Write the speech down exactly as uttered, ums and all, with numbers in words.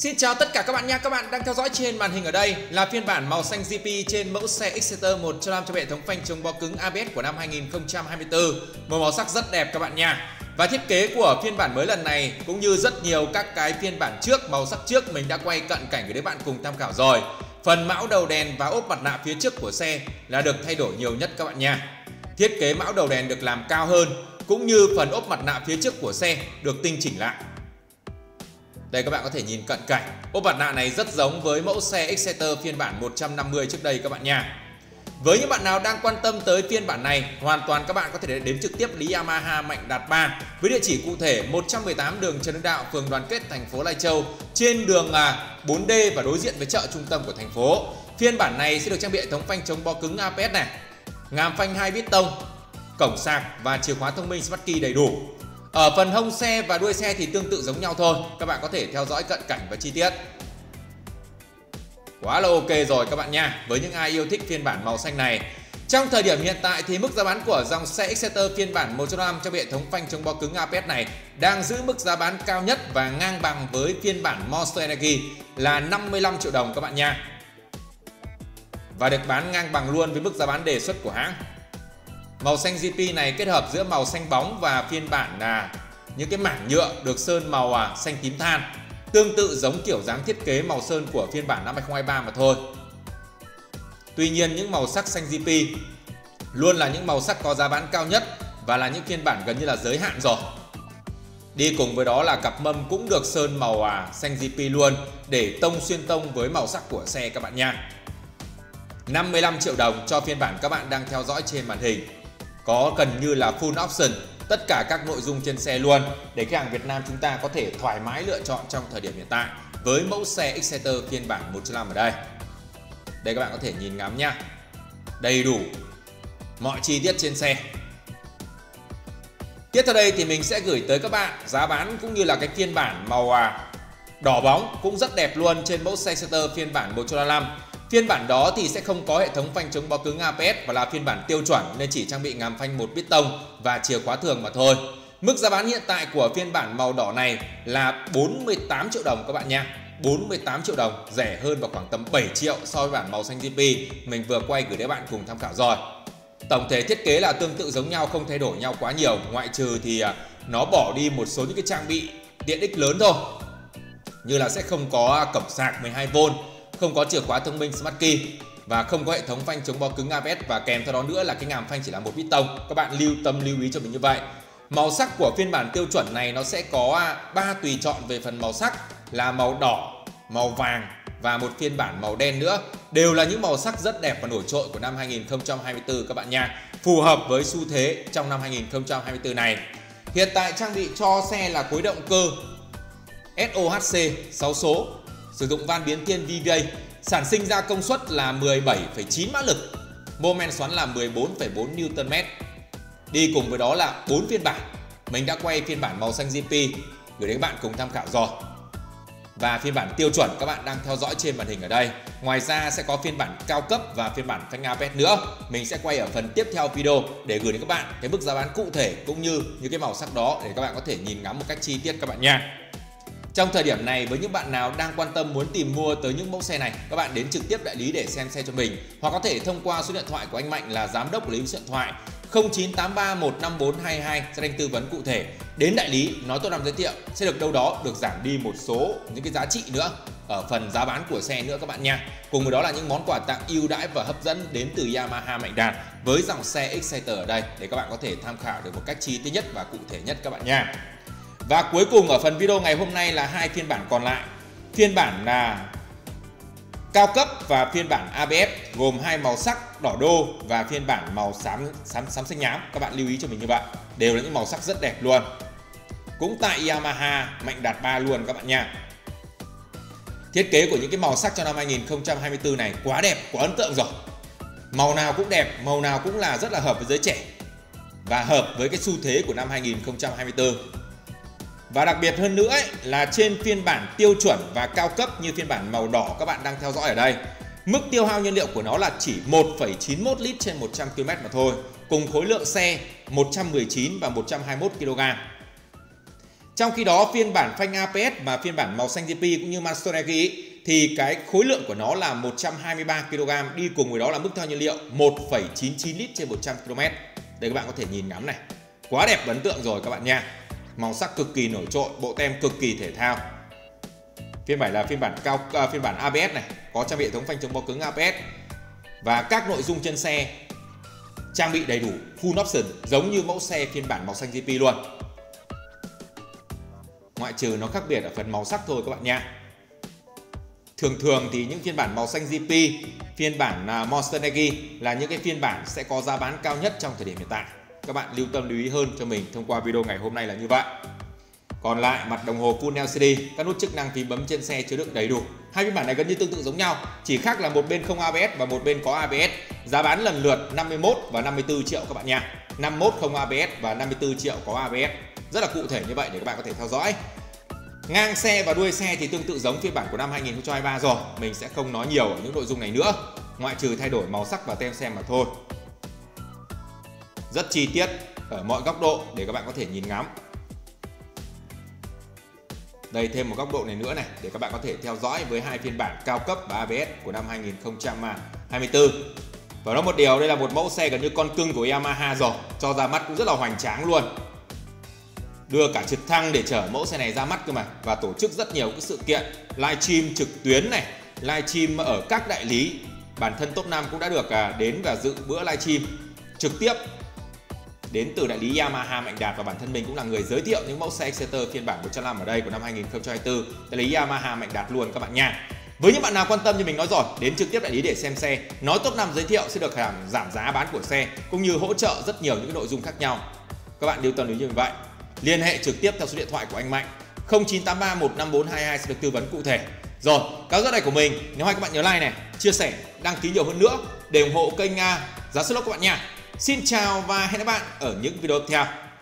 Xin chào tất cả các bạn nha. Các bạn đang theo dõi trên màn hình ở đây là phiên bản màu xanh giê pê trên mẫu xe Exciter một chấm năm cho hệ thống phanh chống bó cứng a bê ét của năm hai nghìn không trăm hai mươi tư. Một màu sắc rất đẹp các bạn nha. Và thiết kế của phiên bản mới lần này cũng như rất nhiều các cái phiên bản trước, màu sắc trước mình đã quay cận cảnh với các bạn cùng tham khảo rồi. Phần mão đầu đèn và ốp mặt nạ phía trước của xe là được thay đổi nhiều nhất các bạn nha. Thiết kế mão đầu đèn được làm cao hơn, cũng như phần ốp mặt nạ phía trước của xe được tinh chỉnh lại. Đây các bạn có thể nhìn cận cảnh, ốp mặt nạ này rất giống với mẫu xe Exciter phiên bản một trăm năm mươi trước đây các bạn nha. Với những bạn nào đang quan tâm tới phiên bản này, hoàn toàn các bạn có thể đến trực tiếp lý Yamaha Mạnh Đạt ba với địa chỉ cụ thể một trăm mười tám đường Trần Hưng Đạo, phường Đoàn Kết, thành phố Lai Châu, trên đường bốn D và đối diện với chợ trung tâm của thành phố. Phiên bản này sẽ được trang bị hệ thống phanh chống bó cứng a bê ét này, ngàm phanh hai piston, cổng sạc và chìa khóa thông minh Smart Key đầy đủ. Ở phần hông xe và đuôi xe thì tương tự giống nhau thôi. Các bạn có thể theo dõi cận cảnh và chi tiết. Quá là ok rồi các bạn nha. Với những ai yêu thích phiên bản màu xanh này, trong thời điểm hiện tại thì mức giá bán của dòng xe Exciter phiên bản một chấm năm cho hệ thống phanh chống bó cứng a bê ét này đang giữ mức giá bán cao nhất và ngang bằng với phiên bản Monster Energy là năm mươi lăm triệu đồng các bạn nha. Và được bán ngang bằng luôn với mức giá bán đề xuất của hãng. Màu xanh giê pê này kết hợp giữa màu xanh bóng và phiên bản là những cái mảng nhựa được sơn màu à, xanh tím than, tương tự giống kiểu dáng thiết kế màu sơn của phiên bản năm hai không hai ba mà thôi. Tuy nhiên những màu sắc xanh giê pê luôn là những màu sắc có giá bán cao nhất và là những phiên bản gần như là giới hạn rồi. Đi cùng với đó là cặp mâm cũng được sơn màu à, xanh giê pê luôn để tông xuyên tông với màu sắc của xe các bạn nha. năm mươi lăm triệu đồng cho phiên bản các bạn đang theo dõi trên màn hình. Có gần như là full option tất cả các nội dung trên xe luôn để khách hàng Việt Nam chúng ta có thể thoải mái lựa chọn trong thời điểm hiện tại với mẫu xe Exciter phiên bản một chấm năm ở đây. Đây các bạn có thể nhìn ngắm nha. Đầy đủ mọi chi tiết trên xe. Tiếp theo đây thì mình sẽ gửi tới các bạn giá bán cũng như là cái phiên bản màu đỏ bóng cũng rất đẹp luôn trên mẫu xe Exciter phiên bản một chấm năm. Phiên bản đó thì sẽ không có hệ thống phanh chống bó cứng a bê ét và là phiên bản tiêu chuẩn nên chỉ trang bị ngàm phanh một piston và chìa khóa thường mà thôi. Mức giá bán hiện tại của phiên bản màu đỏ này là bốn mươi tám triệu đồng các bạn nha. bốn mươi tám triệu đồng, rẻ hơn vào khoảng tầm bảy triệu so với bản màu xanh giê pê mình vừa quay gửi đến bạn cùng tham khảo rồi. Tổng thể thiết kế là tương tự giống nhau, không thay đổi nhau quá nhiều, ngoại trừ thì nó bỏ đi một số những cái trang bị tiện ích lớn thôi. Như là sẽ không có cổng sạc mười hai vôn, không có chìa khóa thông minh Smart Key và không có hệ thống phanh chống bó cứng a bê ét, và kèm theo đó nữa là cái ngàm phanh chỉ là một piston. Các bạn lưu tâm lưu ý cho mình như vậy. Màu sắc của phiên bản tiêu chuẩn này nó sẽ có ba tùy chọn về phần màu sắc là màu đỏ, màu vàng và một phiên bản màu đen nữa. Đều là những màu sắc rất đẹp và nổi trội của năm hai nghìn không trăm hai mươi tư các bạn nha. Phù hợp với xu thế trong năm hai nghìn không trăm hai mươi tư này. Hiện tại trang bị cho xe là khối động cơ ét o hát xê sáu số, sử dụng van biến thiên vê vê a, sản sinh ra công suất là mười bảy phẩy chín mã lực, mô men xoắn là mười bốn phẩy bốn Newton mét. Đi cùng với đó là bốn phiên bản. Mình đã quay phiên bản màu xanh giê pê gửi đến các bạn cùng tham khảo rồi. Và phiên bản tiêu chuẩn các bạn đang theo dõi trên màn hình ở đây. Ngoài ra sẽ có phiên bản cao cấp và phiên bản phanh a bê ét nữa. Mình sẽ quay ở phần tiếp theo video để gửi đến các bạn cái mức giá bán cụ thể cũng như những cái màu sắc đó để các bạn có thể nhìn ngắm một cách chi tiết các bạn nha. Trong thời điểm này, với những bạn nào đang quan tâm muốn tìm mua tới những mẫu xe này, các bạn đến trực tiếp đại lý để xem xe cho mình, hoặc có thể thông qua số điện thoại của anh Mạnh là giám đốc của lý số điện thoại không chín tám ba một năm bốn hai hai sẽ đánh tư vấn cụ thể. Đến đại lý nói tôi làm giới thiệu sẽ được đâu đó được giảm đi một số những cái giá trị nữa ở phần giá bán của xe nữa các bạn nha. Cùng với đó là những món quà tặng ưu đãi và hấp dẫn đến từ Yamaha Mạnh Đạt với dòng xe Exciter ở đây để các bạn có thể tham khảo được một cách chi tiết nhất và cụ thể nhất các bạn nha. Và cuối cùng ở phần video ngày hôm nay là hai phiên bản còn lại. Phiên bản là cao cấp và phiên bản a bê ét gồm hai màu sắc đỏ đô và phiên bản màu xám xám xám xanh nhám. Các bạn lưu ý cho mình như vậy. Đều là những màu sắc rất đẹp luôn. Cũng tại Yamaha Mạnh Đạt ba luôn các bạn nha. Thiết kế của những cái màu sắc cho năm hai nghìn không trăm hai mươi tư này quá đẹp, quá ấn tượng rồi. Màu nào cũng đẹp, màu nào cũng là rất là hợp với giới trẻ và hợp với cái xu thế của năm hai nghìn không trăm hai mươi tư. Và đặc biệt hơn nữa ấy, là trên phiên bản tiêu chuẩn và cao cấp như phiên bản màu đỏ các bạn đang theo dõi ở đây, mức tiêu hao nhiên liệu của nó là chỉ một phẩy chín mốt lít trên một trăm ki lô mét mà thôi, cùng khối lượng xe một trăm mười chín và một trăm hai mươi mốt ki lô gam. Trong khi đó phiên bản phanh a pê ét và phiên bản màu xanh giê pê cũng như Monster Energy thì cái khối lượng của nó là một trăm hai mươi ba ki lô gam, đi cùng với đó là mức thao nhiên liệu một phẩy chín chín lít trên một trăm ki lô mét. Đây các bạn có thể nhìn ngắm này. Quá đẹp và ấn tượng rồi các bạn nha. Màu sắc cực kỳ nổi trội, bộ tem cực kỳ thể thao. Phiên bản là phiên bản cao uh, phiên bản a bê ét này, có trang bị hệ thống phanh chống bó cứng a bê ét và các nội dung trên xe trang bị đầy đủ full option giống như mẫu xe phiên bản màu xanh giê pê luôn. Ngoại trừ nó khác biệt ở phần màu sắc thôi các bạn nha. Thường thường thì những phiên bản màu xanh giê pê, phiên bản uh, Monster Energy là những cái phiên bản sẽ có giá bán cao nhất trong thời điểm hiện tại. Các bạn lưu tâm lưu ý hơn cho mình thông qua video ngày hôm nay là như vậy. Còn lại mặt đồng hồ full lờ xê đê, các nút chức năng phím bấm trên xe chứa đựng đầy đủ. Hai phiên bản này gần như tương tự giống nhau, chỉ khác là một bên không a bê ét và một bên có a bê ét. Giá bán lần lượt năm mươi mốt và năm mươi tư triệu các bạn nha. năm mươi mốt không a bê ét và năm mươi tư triệu có a bê ét. Rất là cụ thể như vậy để các bạn có thể theo dõi. Ngang xe và đuôi xe thì tương tự giống phiên bản của năm hai nghìn không trăm hai mươi ba rồi. Mình sẽ không nói nhiều ở những nội dung này nữa, ngoại trừ thay đổi màu sắc và tem xem mà thôi. Rất chi tiết ở mọi góc độ để các bạn có thể nhìn ngắm. Đây thêm một góc độ này nữa này để các bạn có thể theo dõi với hai phiên bản cao cấp và a bê ét của năm hai nghìn không trăm hai mươi tư. Và nói một điều, đây là một mẫu xe gần như con cưng của Yamaha rồi, cho ra mắt cũng rất là hoành tráng luôn. Đưa cả trực thăng để chở mẫu xe này ra mắt cơ mà, và tổ chức rất nhiều các sự kiện livestream trực tuyến này, livestream ở các đại lý. Bản thân Top năm cũng đã được đến và dự bữa livestream trực tiếp đến từ đại lý Yamaha Mạnh Đạt, và bản thân mình cũng là người giới thiệu những mẫu xe Exciter phiên bản một trăm năm ở đây của năm hai nghìn không trăm hai mươi tư, đại lý Yamaha Mạnh Đạt luôn các bạn nha. Với những bạn nào quan tâm như mình nói rồi, đến trực tiếp đại lý để xem xe, nói Top năm giới thiệu sẽ được giảm giá bán của xe cũng như hỗ trợ rất nhiều những nội dung khác nhau. Các bạn lưu tâm lưu ý như vậy. Liên hệ trực tiếp theo số điện thoại của anh Mạnh không chín tám ba một năm bốn hai hai sẽ được tư vấn cụ thể. Rồi, cáo rất này của mình, nếu hai các bạn nhớ like này, chia sẻ, đăng ký nhiều hơn nữa để ủng hộ kênh uh, Giá Slot các bạn nha. Xin chào và hẹn gặp lại bạn ở những video tiếp theo.